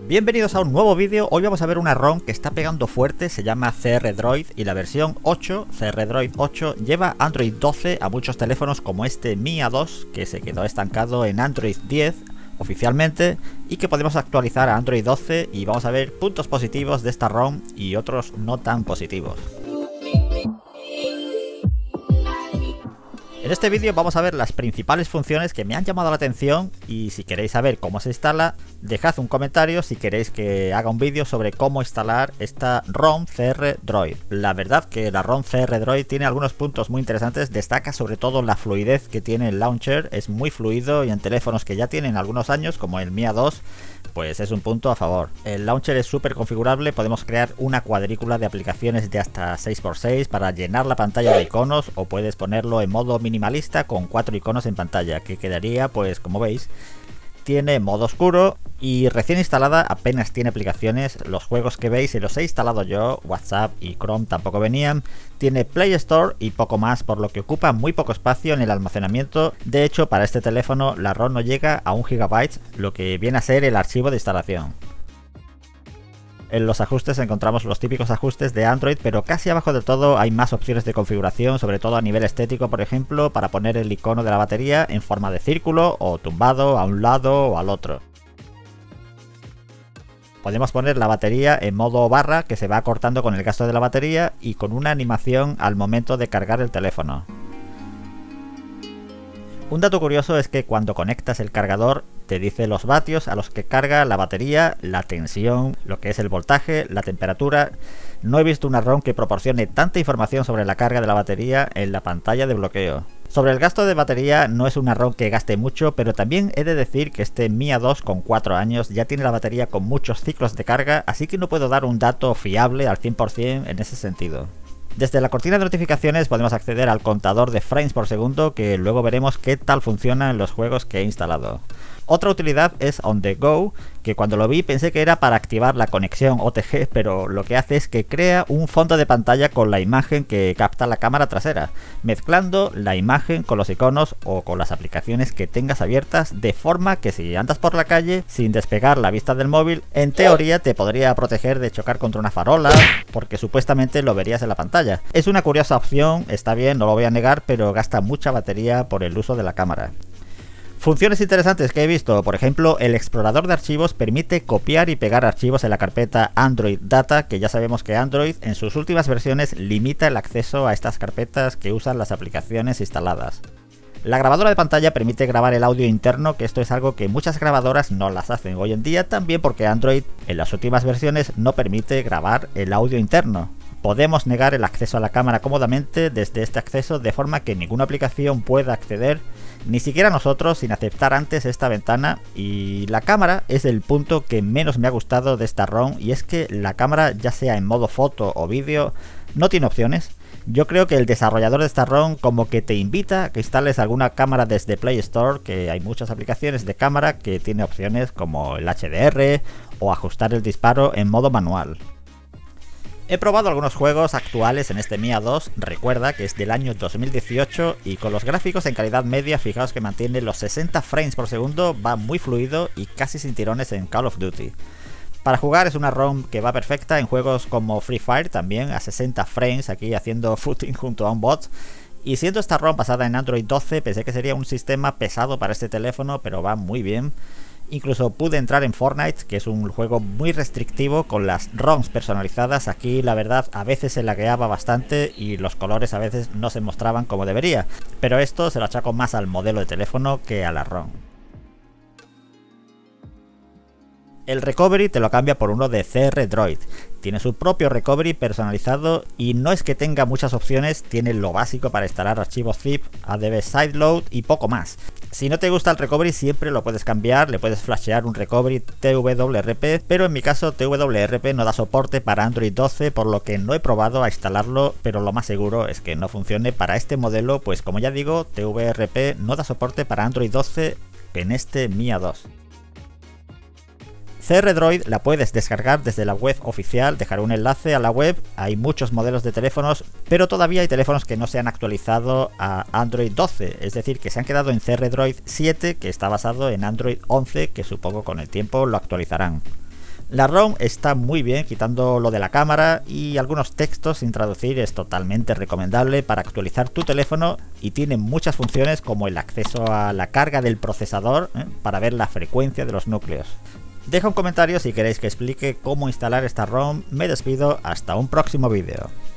Bienvenidos a un nuevo vídeo. Hoy vamos a ver una ROM que está pegando fuerte, se llama CR Droid y la versión 8, CR Droid 8, lleva Android 12 a muchos teléfonos como este Mi A2 que se quedó estancado en Android 10 oficialmente y que podemos actualizar a Android 12 y vamos a ver puntos positivos de esta ROM y otros no tan positivos. En este vídeo vamos a ver las principales funciones que me han llamado la atención y si queréis saber cómo se instala, dejad un comentario si queréis que haga un vídeo sobre cómo instalar esta ROM CR Droid. La verdad que la ROM CR Droid tiene algunos puntos muy interesantes, destaca sobre todo la fluidez que tiene el launcher, es muy fluido y en teléfonos que ya tienen algunos años como el Mi A2, pues es un punto a favor. El launcher es súper configurable, podemos crear una cuadrícula de aplicaciones de hasta 6x6 para llenar la pantalla de iconos o puedes ponerlo en modo minimalista con 4 iconos en pantalla, que quedaría pues como veis. Tiene modo oscuro y recién instalada apenas tiene aplicaciones, los juegos que veis los he instalado yo, WhatsApp y Chrome tampoco venían, tiene Play Store y poco más, por lo que ocupa muy poco espacio en el almacenamiento. De hecho, para este teléfono la ROM no llega a 1 GB, lo que viene a ser el archivo de instalación. En los ajustes encontramos los típicos ajustes de Android, pero casi abajo de todo hay más opciones de configuración, sobre todo a nivel estético, por ejemplo, para poner el icono de la batería en forma de círculo o tumbado a un lado o al otro. Podemos poner la batería en modo barra, que se va acortando con el gasto de la batería y con una animación al momento de cargar el teléfono. Un dato curioso es que cuando conectas el cargador te dice los vatios a los que carga la batería, la tensión, lo que es el voltaje, la temperatura. No he visto una ROM que proporcione tanta información sobre la carga de la batería en la pantalla de bloqueo. Sobre el gasto de batería, no es una ROM que gaste mucho, pero también he de decir que este Mi A2 con 4 años ya tiene la batería con muchos ciclos de carga, así que no puedo dar un dato fiable al 100% en ese sentido. Desde la cortina de notificaciones podemos acceder al contador de frames por segundo, que luego veremos qué tal funciona en los juegos que he instalado. Otra utilidad es On The Go, que cuando lo vi pensé que era para activar la conexión OTG, pero lo que hace es que crea un fondo de pantalla con la imagen que capta la cámara trasera, mezclando la imagen con los iconos o con las aplicaciones que tengas abiertas, de forma que si andas por la calle sin despegar la vista del móvil, en teoría te podría proteger de chocar contra una farola, porque supuestamente lo verías en la pantalla. Es una curiosa opción, está bien, no lo voy a negar, pero gasta mucha batería por el uso de la cámara. Funciones interesantes que he visto, por ejemplo, el explorador de archivos permite copiar y pegar archivos en la carpeta Android Data, que ya sabemos que Android en sus últimas versiones limita el acceso a estas carpetas que usan las aplicaciones instaladas. La grabadora de pantalla permite grabar el audio interno, que esto es algo que muchas grabadoras no las hacen hoy en día, también porque Android en las últimas versiones no permite grabar el audio interno. Podemos negar el acceso a la cámara cómodamente desde este acceso, de forma que ninguna aplicación pueda acceder, ni siquiera nosotros, sin aceptar antes esta ventana. Y la cámara es el punto que menos me ha gustado de esta ROM, y es que la cámara, ya sea en modo foto o vídeo, no tiene opciones. Yo creo que el desarrollador de esta ROM como que te invita a que instales alguna cámara desde Play Store, que hay muchas aplicaciones de cámara que tiene opciones como el HDR o ajustar el disparo en modo manual. He probado algunos juegos actuales en este Mi A2, recuerda que es del año 2018 y con los gráficos en calidad media, fijaos que mantiene los 60 frames por segundo, va muy fluido y casi sin tirones en Call of Duty. Para jugar es una ROM que va perfecta en juegos como Free Fire, también a 60 frames, aquí haciendo footing junto a un bot. Y siendo esta ROM basada en Android 12, pensé que sería un sistema pesado para este teléfono, pero va muy bien. Incluso pude entrar en Fortnite, que es un juego muy restrictivo con las ROMs personalizadas. Aquí la verdad a veces se lagueaba bastante y los colores a veces no se mostraban como debería, pero esto se lo achaco más al modelo de teléfono que a la ROM. El recovery te lo cambia por uno de CR Droid. Tiene su propio recovery personalizado y no es que tenga muchas opciones, tiene lo básico para instalar archivos zip, ADB Sideload y poco más. Si no te gusta el recovery siempre lo puedes cambiar, le puedes flashear un recovery TWRP, pero en mi caso TWRP no da soporte para Android 12, por lo que no he probado a instalarlo, pero lo más seguro es que no funcione para este modelo, pues como ya digo, TWRP no da soporte para Android 12 en este Mi A2. CR Droid la puedes descargar desde la web oficial, dejaré un enlace a la web. Hay muchos modelos de teléfonos, pero todavía hay teléfonos que no se han actualizado a Android 12, es decir, que se han quedado en CR Droid 7, que está basado en Android 11, que supongo con el tiempo lo actualizarán. La ROM está muy bien, quitando lo de la cámara y algunos textos sin traducir. Es totalmente recomendable para actualizar tu teléfono y tiene muchas funciones como el acceso a la carga del procesador, para ver la frecuencia de los núcleos. Deja un comentario si queréis que explique cómo instalar esta ROM. Me despido, hasta un próximo vídeo.